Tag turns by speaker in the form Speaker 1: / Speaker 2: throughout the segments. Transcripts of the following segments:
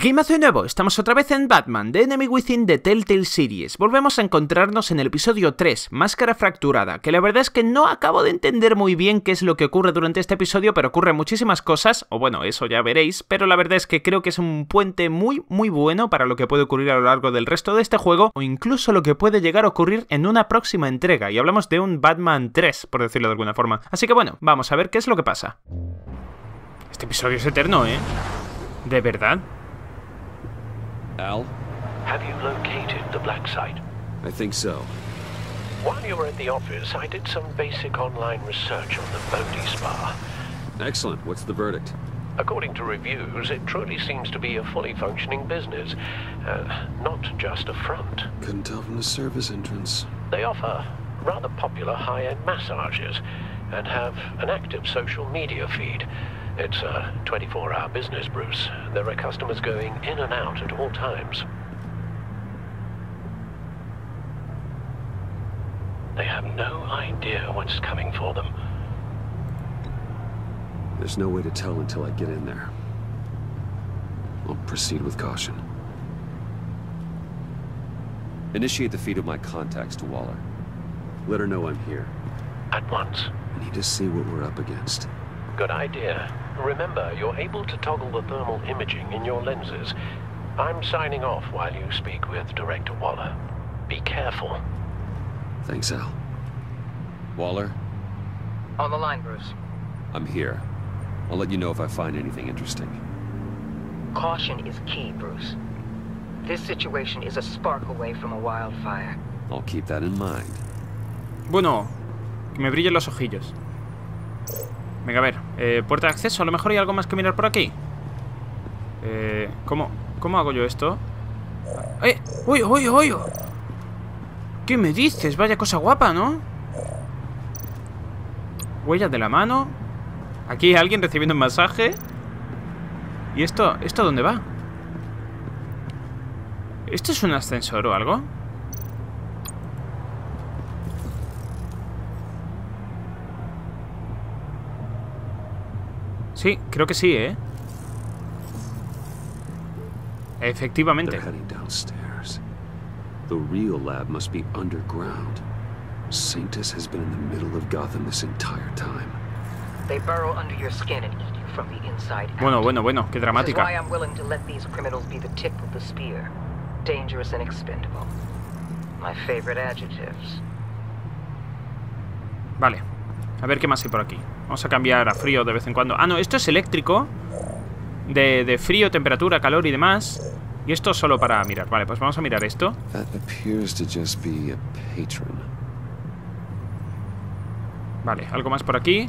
Speaker 1: Gameazo de nuevo, estamos otra vez en Batman, The Enemy Within the Telltale Series. Volvemos a encontrarnos en el episodio 3, Máscara Fracturada, que la verdad es que no acabo de entender muy bien qué es lo que ocurre durante este episodio, pero ocurren muchísimas cosas, o bueno, eso ya veréis, pero la verdad es que creo que es un puente muy bueno para lo que puede ocurrir a lo largo del resto de este juego, o incluso lo que puede llegar a ocurrir en una próxima entrega, y hablamos de un Batman 3, por decirlo de alguna forma. Así que bueno, vamos a ver qué es lo que pasa. Este episodio es eterno, ¿eh? ¿De verdad?
Speaker 2: Al?
Speaker 3: Have you located the black site?
Speaker 2: I think so.
Speaker 3: While you were at the office, I did some basic online research on the Bodhi Spa.
Speaker 2: Excellent. What's the verdict?
Speaker 3: According to reviews, it truly seems to be a fully functioning business, not just a front.
Speaker 2: Couldn't tell from the service entrance.
Speaker 3: They offer rather popular high-end massages and have an active social media feed. It's a 24-hour business, Bruce. There are customers going in and out at all times. They have no idea what's coming for them.
Speaker 2: There's no way to tell until I get in there. I'll proceed with caution. Initiate the feed of my contacts to Waller. Let her know I'm here.
Speaker 3: At once.
Speaker 2: I need to see what we're up against.
Speaker 3: Good idea. Remember, you're able to toggle the thermal imaging in your lenses. I'm signing off while you speak with Director Waller. Be careful.
Speaker 2: Thanks, Al. Waller?
Speaker 4: On the line, Bruce.
Speaker 2: I'm here. I'll let you know if I find anything interesting.
Speaker 4: Caution is key, Bruce. This situation is a spark away from a wildfire.
Speaker 2: I'll keep that in mind.
Speaker 1: Bueno, que me brillen los ojillos. Venga, a ver, puerta de acceso, a lo mejor hay algo más que mirar por aquí. ¿Cómo hago yo esto? ¡Uy! ¿Qué me dices? Vaya cosa guapa, ¿no? Huellas de la mano. Aquí hay alguien recibiendo un masaje. ¿Y esto dónde va? ¿Esto es un ascensor o algo? Sí, creo que sí, ¿eh? Efectivamente.
Speaker 2: They're heading downstairs. The real lab must be underground. Sanctus has been in the middle of Gotham this entire time.
Speaker 4: They burrow under your skin and eat you from the inside out.
Speaker 1: Bueno, qué
Speaker 4: This is why
Speaker 1: dramática.
Speaker 4: I'm willing to let these criminals be the tip of the spear. Dangerous and expendable. My favorite adjectives.
Speaker 1: Vale, a ver qué más hay por aquí. Vamos a cambiar a frío de vez en cuando. Ah, no, esto es eléctrico. De frío, temperatura, calor y demás. Y esto solo para mirar. Vale, pues vamos a mirar esto.
Speaker 2: That appears to just be a patron.
Speaker 1: Vale, algo más por aquí.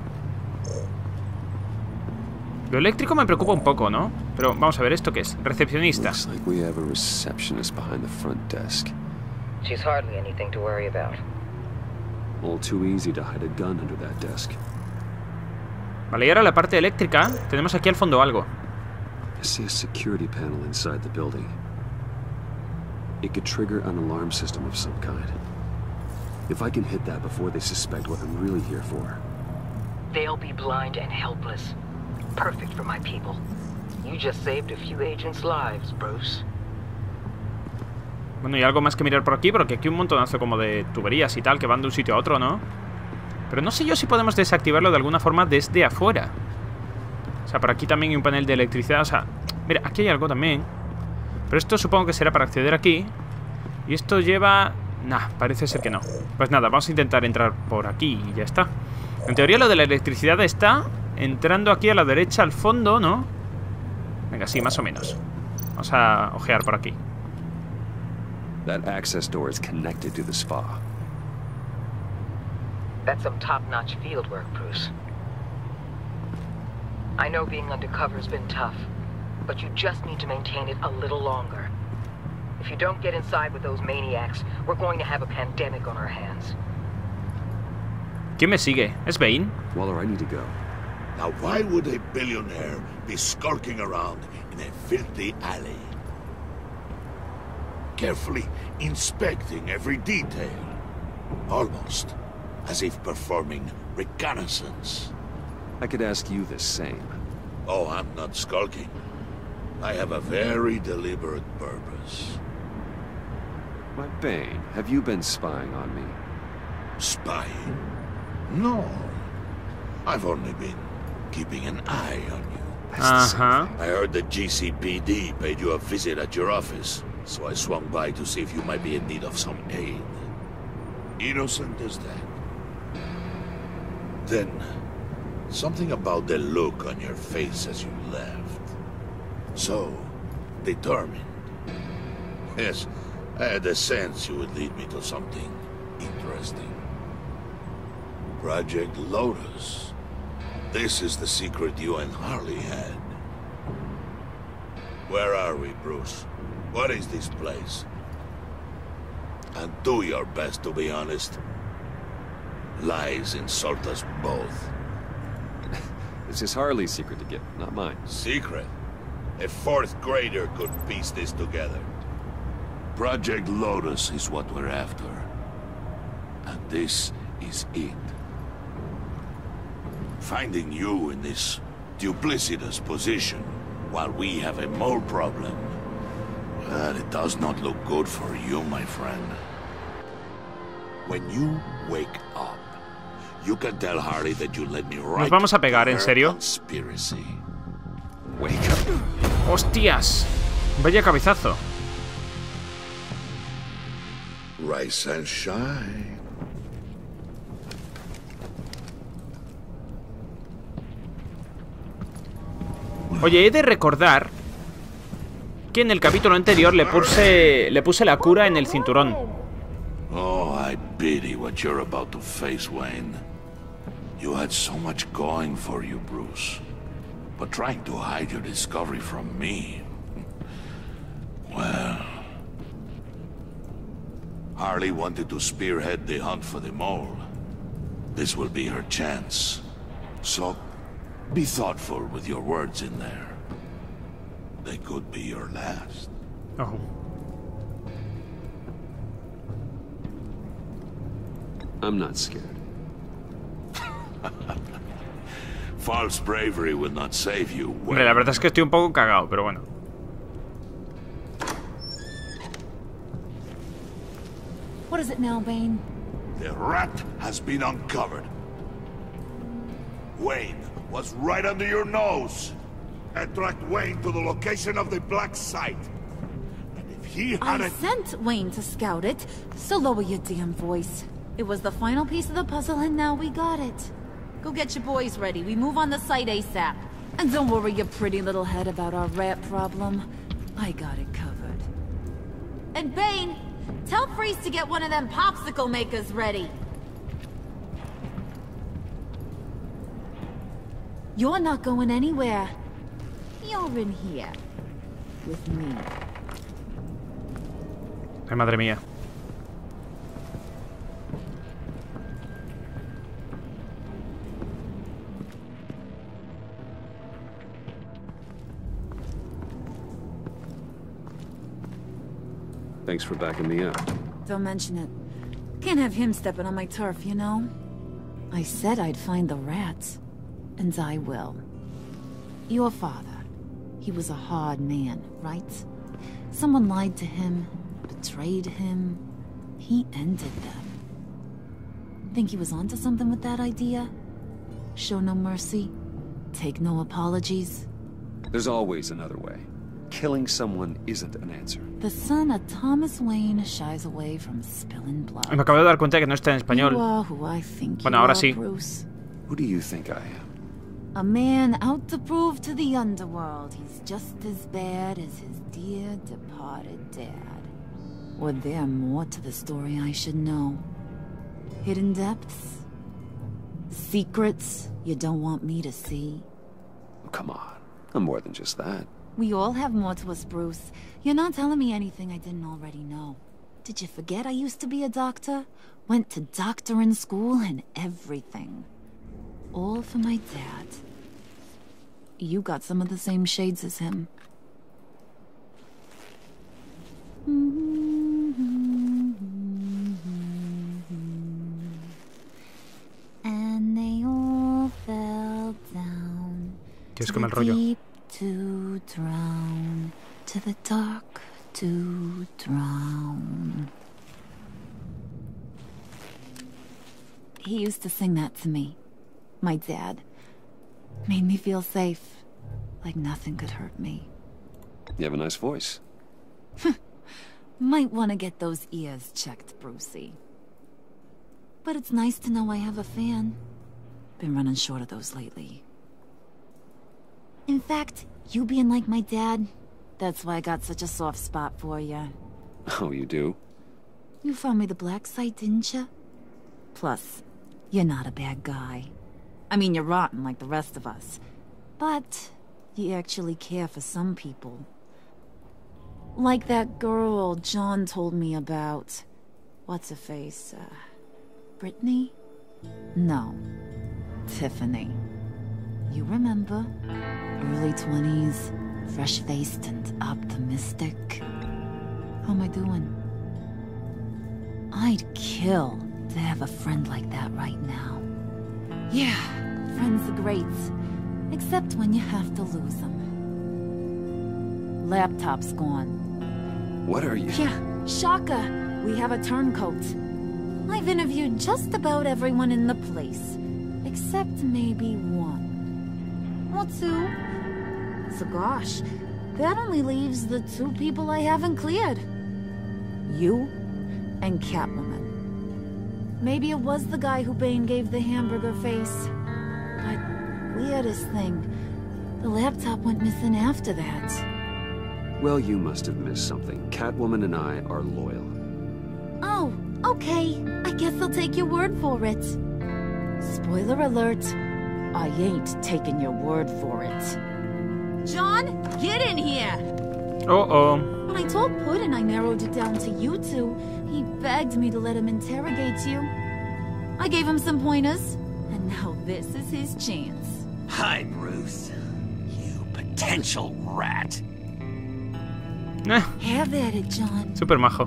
Speaker 1: Lo eléctrico me preocupa un poco, ¿no? Pero vamos a ver, ¿esto qué es? Recepcionista.
Speaker 2: Looks like we have a receptionist behind the front desk.
Speaker 4: She's hardly anything to worry about.
Speaker 2: All too easy to hide a gun under that desk.
Speaker 1: Vale, y ahora la parte eléctrica. Tenemos aquí al fondo algo.
Speaker 2: I see a security panel inside the building. It could trigger an alarm system of some kind. If I can hit that before they suspect what I'm really here for.
Speaker 4: They'll be blind and helpless. Perfect for my people. You just saved a few agents' lives, Bruce.
Speaker 1: Bueno, y algo más que mirar por aquí, porque aquí hay un montonazo como de tuberías y tal que van de un sitio a otro, ¿no? Pero no sé yo si podemos desactivarlo de alguna forma desde afuera. O sea, por aquí también hay un panel de electricidad. O sea, mira, aquí hay algo también. Pero esto supongo que será para acceder aquí. Y esto lleva... Nah, parece ser que no. Pues nada, vamos a intentar entrar por aquí y ya está. En teoría lo de la electricidad está entrando aquí a la derecha al fondo, ¿no? Venga, sí, más o menos. Vamos a ojear por aquí.
Speaker 2: That access door is connected to the spa.
Speaker 4: That's some top-notch field work, Bruce. I know being undercover's been tough, but you just need to maintain it a little longer. If you don't get inside with those maniacs, we're going to have a pandemic on our hands.
Speaker 1: ¿Quién me sigue? ¿Es Bane?
Speaker 2: Waller, I need to go.
Speaker 5: Now why would a billionaire be skulking around in a filthy alley? Carefully inspecting every detail. Almost as if performing reconnaissance.
Speaker 2: I could ask you the same.
Speaker 5: Oh, I'm not skulking. I have a very deliberate purpose.
Speaker 2: My Bane, have you been spying on me?
Speaker 5: Spying? No. I've only been keeping an eye on you.
Speaker 1: Ajá.
Speaker 5: I heard the GCPD paid you a visit at your office, so I swung by to see if you might be in need of some aid. Innocent as that. Then, something about the look on your face as you left. So, determined. Yes, I had a sense you would lead me to something interesting. Project Lotus. This is the secret you and Harley had. Where are we, Bruce? What is this place? And do your best to be honest. Lies insult us both.
Speaker 2: This is Harley's secret to get, not mine.
Speaker 5: Secret? A fourth grader could piece this together. Project Lotus is what we're after. And this is it. Finding you in this duplicitous position while we have a mole problem. Well, it does not look good for you, my friend. When you wake up, you can tell Harley that you let me right.
Speaker 1: Nos vamos a pegar, ¿en serio?
Speaker 5: Conspiracy.
Speaker 2: Wake up.
Speaker 1: ¡Hostias! Vaya cabezazo.
Speaker 5: Rise and shine.
Speaker 1: Oye, he de recordar que en el capítulo anterior le puse la cura en el cinturón.
Speaker 5: Oh, I pity what you're about to face, Wayne. You had so much going for you, Bruce. But trying to hide your discovery from me... Well... Harley wanted to spearhead the hunt for the mole. This will be her chance. So, be thoughtful with your words in there. They could be your last.
Speaker 1: Oh.
Speaker 2: I'm not scared.
Speaker 5: False bravery will not save you.
Speaker 1: Hombre, la verdad es que estoy un poco cagado, pero bueno.
Speaker 6: What is it now, Bane?
Speaker 5: The rat has been uncovered. Wayne was right under your nose. I tracked Wayne to the location of the black site. And if he had
Speaker 6: I sent Wayne to scout it, so lower your damn voice. It was the final piece of the puzzle, and now we got it. Go get your boys ready. We move on the site ASAP. And don't worry your pretty little head about our rat problem. I got it covered. And Bane, tell Freeze to get one of them popsicle makers ready. You're not going anywhere. You're in here. With me.
Speaker 1: Ay, madre mía.
Speaker 2: Thanks for backing me up.
Speaker 6: Don't mention it. Can't have him stepping on my turf, you know? I said I'd find the rats. And I will. Your father. He was a hard man, right? Someone lied to him, betrayed him. He ended them. Think he was onto something with that idea? Show no mercy? Take no apologies?
Speaker 2: There's always another way. Killing someone isn't an answer.
Speaker 6: The son of Thomas Wayne shies away from spilling blood.
Speaker 1: Me acabo de dar cuenta que no está en español.
Speaker 6: You are who I think
Speaker 1: Bueno,
Speaker 6: you
Speaker 1: ahora
Speaker 6: are,
Speaker 1: sí.
Speaker 6: Bruce.
Speaker 2: Who do you think I am?
Speaker 6: A man out to prove to the underworld he's just as bad as his dear departed dad. Or there more to the story I should know. Hidden depths? Secrets you don't want me to see?
Speaker 2: Oh, come on. I'm more than just that.
Speaker 6: We all have more to us, Bruce. You're not telling me anything I didn't already know. Did you forget I used to be a doctor? Went to doctoring school and everything. All for my dad. You got some of the same shades as him. And they all fell down.
Speaker 1: Tío, es que me el rollo.
Speaker 6: To drown, to the dark to drown. He used to sing that to me. My dad. Made me feel safe. Like nothing could hurt me.
Speaker 2: You have a nice voice.
Speaker 6: Might want to get those ears checked, Brucey. But it's nice to know I have a fan. Been running short of those lately. In fact, you being like my dad, that's why I got such a soft spot for you.
Speaker 2: Oh, you do?
Speaker 6: You found me the black site, didn't you? Plus, you're not a bad guy. I mean, you're rotten like the rest of us. But you actually care for some people. Like that girl John told me about. What's her face? Brittany? No. Tiffany. You remember? Early 20s, fresh-faced and optimistic. How am I doing? I'd kill to have a friend like that right now. Yeah, friends are great. Except when you have to lose them. Laptop's gone.
Speaker 2: What are you?
Speaker 6: Yeah, shocker. We have a turncoat. I've interviewed just about everyone in the place. Except maybe one. Or two. So gosh, that only leaves the two people I haven't cleared. You and Catwoman. Maybe it was the guy who Bane gave the hamburger face. But weirdest thing, the laptop went missing after that.
Speaker 2: Well, you must have missed something. Catwoman and I are loyal.
Speaker 6: Oh, okay. I guess I'll take your word for it. Spoiler alert. I ain't taking your word for it. John, get in here!
Speaker 1: Uh-oh.
Speaker 6: When I told Puddin' I narrowed it down to you two, he begged me to let him interrogate you. I gave him some pointers, and now this is his chance.
Speaker 7: Hi, Bruce. You potential rat.
Speaker 6: Have at it, John.
Speaker 1: Super majo.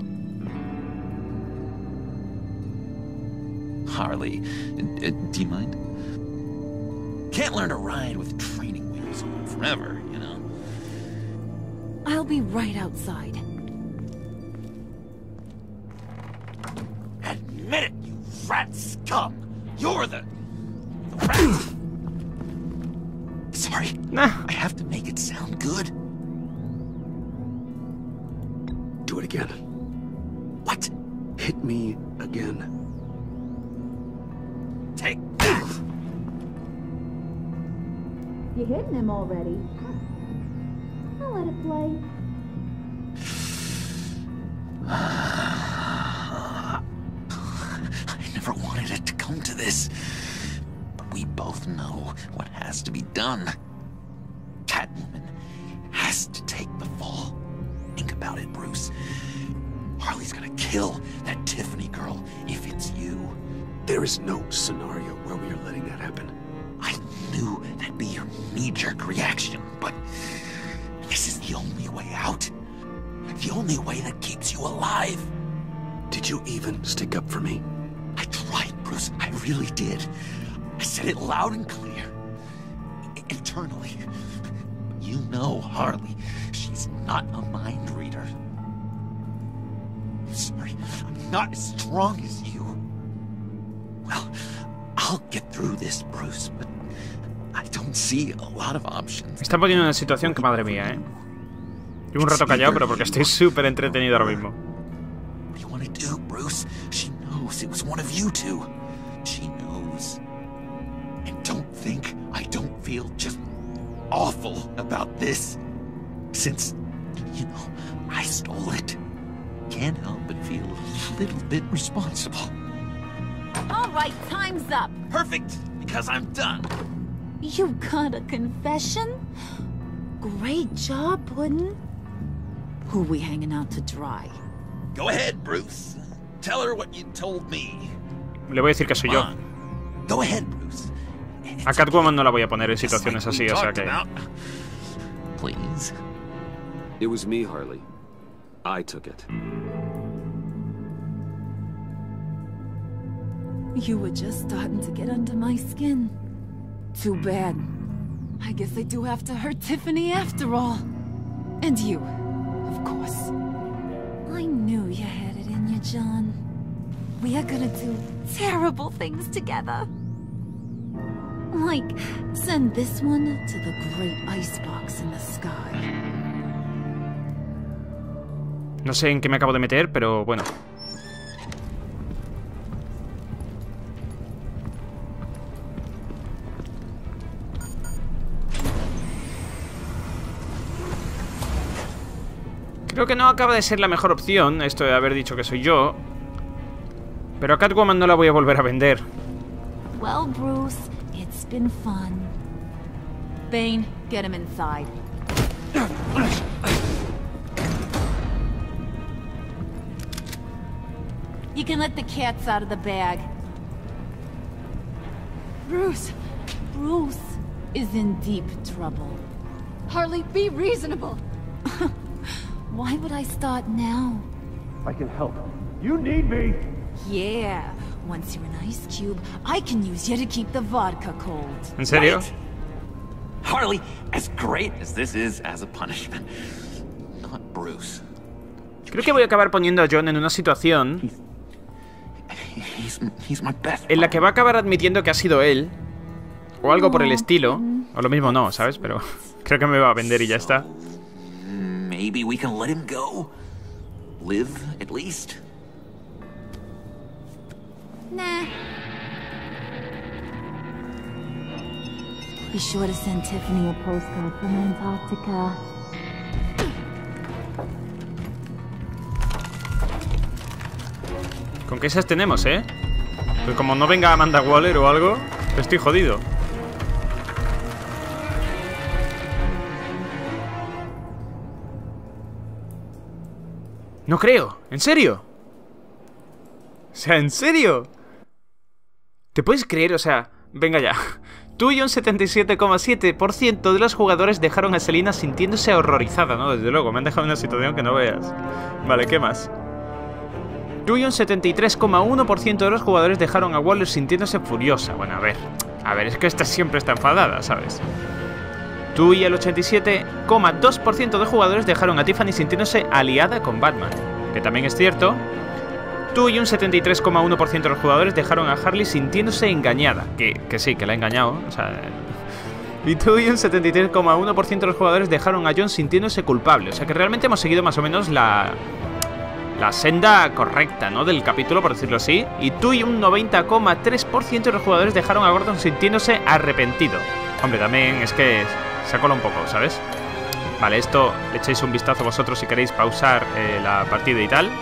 Speaker 7: Harley, do you mind? Can't learn to ride with training wheels on forever, you know?
Speaker 6: I'll be right outside.
Speaker 7: Admit it, you rat scum! You're the rat! Sorry, I have to make it sound good.
Speaker 2: Do it again.
Speaker 7: What?
Speaker 2: Hit me again.
Speaker 7: Take that!
Speaker 6: You're hitting him already. I'll let it play.
Speaker 7: I never wanted it to come to this. But we both know what has to be done. Catwoman has to take the fall. Think about it, Bruce. Harley's gonna kill that Tiffany girl if it's you.
Speaker 2: There is no scenario where we are letting that happen.
Speaker 7: I knew that'd be your knee-jerk reaction, but this is the only way out. The only way that keeps you alive.
Speaker 2: Did you even stick up for me?
Speaker 7: I tried, Bruce. I really did. I said it loud and clear. Internally. But you know Harley. She's not a mind reader. I'm sorry. I'm not as strong as you. Well, I'll get through this, Bruce, but I don't see a lot of options.
Speaker 1: Me está poniendo en una situación que madre mía, ¿eh? Llevo un rato callado, pero porque estoy súper entretenido ahora mismo.
Speaker 7: What do you want to do, Bruce? She knows it was one of you two. She knows. And don't think I don't feel just awful about this. Since, you know, I stole it. Can't help but feel a little bit responsible.
Speaker 6: All right, time's up.
Speaker 7: Perfect, because I'm done.
Speaker 6: You got a confession? Great job, Puddin'. Who we hanging out to dry?
Speaker 7: Go ahead, Bruce. Tell her what you told me.
Speaker 1: Le voy a decir que soy yo.
Speaker 7: Go ahead, Bruce.
Speaker 1: A Catwoman no la voy a poner en situaciones así, o sea que...
Speaker 7: Please.
Speaker 2: It was me, Harley. I took it.
Speaker 6: You were just starting to get under my skin. Too bad. I guess I do have to hurt Tiffany after all. And you, of course. I knew you had it in you, John. We are gonna do terrible things together. Like, send this one to the great icebox in the sky.
Speaker 1: No sé en qué me acabo de meter, pero bueno. Creo que no acaba de ser la mejor opción esto de haber dicho que soy yo. Pero a Catwoman no la voy a volver a vender.
Speaker 6: Well, Bruce, it's been fun. Bane, get him inside. You can let the cats out of the bag. Bruce is in deep trouble.
Speaker 8: Harley, be reasonable.
Speaker 6: Why would I start now?
Speaker 9: I can help. You need me!
Speaker 6: Yeah, once you're an ice cube, I can use you to keep the vodka cold.
Speaker 1: ¿En serio?
Speaker 7: Right. Harley, as great as this is as a punishment, not Bruce.
Speaker 1: Creo que voy a acabar poniendo a John en una situación
Speaker 7: He's my best
Speaker 1: en la que va a acabar admitiendo que ha sido él. O algo por el estilo. O lo mismo no, ¿sabes? Pero creo que me va a vender y ya está.
Speaker 7: Maybe we can let him go. Live, at least.
Speaker 6: Nah. Be sure to send Tiffany a postcard from Antarctica.
Speaker 1: ¿Con qué esas tenemos, eh? Pues como no venga Amanda Waller o algo, estoy jodido. No creo, ¿en serio? O sea, ¿en serio? ¿Te puedes creer? O sea, venga ya. Tú y un 77,7% de los jugadores dejaron a Selina sintiéndose horrorizada, ¿no? Desde luego, me han dejado en una situación que no veas. Vale, ¿qué más? Tú y un 73,1% de los jugadores dejaron a Waller sintiéndose furiosa. Bueno, a ver, es que esta siempre está enfadada, ¿sabes? Tú y el 87,2% de jugadores dejaron a Tiffany sintiéndose aliada con Batman, que también es cierto. Tú y un 73,1% de los jugadores dejaron a Harley sintiéndose engañada, que sí, que la ha engañado, o sea... Y tú y un 73,1% de los jugadores dejaron a John sintiéndose culpable, o sea que realmente hemos seguido más o menos la senda correcta, ¿no? Del capítulo, por decirlo así. Y tú y un 90,3% de los jugadores dejaron a Gordon sintiéndose arrepentido. Hombre, también es que se cola un poco, ¿sabes? Vale, esto le echáis un vistazo vosotros si queréis pausar la partida y tal.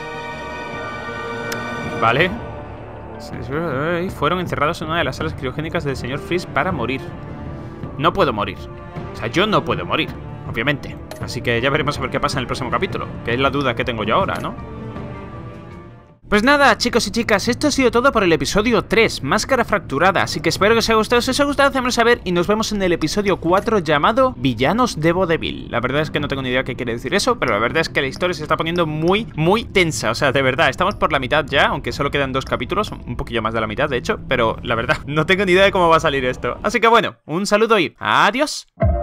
Speaker 1: Vale. Fueron encerrados en una de las salas criogénicas del señor Freeze para morir. No puedo morir. O sea, yo no puedo morir, obviamente. Así que ya veremos a ver qué pasa en el próximo capítulo, que es la duda que tengo yo ahora, ¿no? Pues nada, chicos y chicas, esto ha sido todo por el episodio 3, Máscara Fracturada, así que espero que os haya gustado. Si os ha gustado, hacedmelo saber y nos vemos en el episodio 4 llamado Villanos de Vodevil. La verdad es que no tengo ni idea qué quiere decir eso, pero la verdad es que la historia se está poniendo muy, muy tensa. O sea, de verdad, estamos por la mitad ya, aunque solo quedan 2 capítulos, un poquillo más de la mitad de hecho, pero la verdad, no tengo ni idea de cómo va a salir esto. Así que bueno, un saludo y adiós.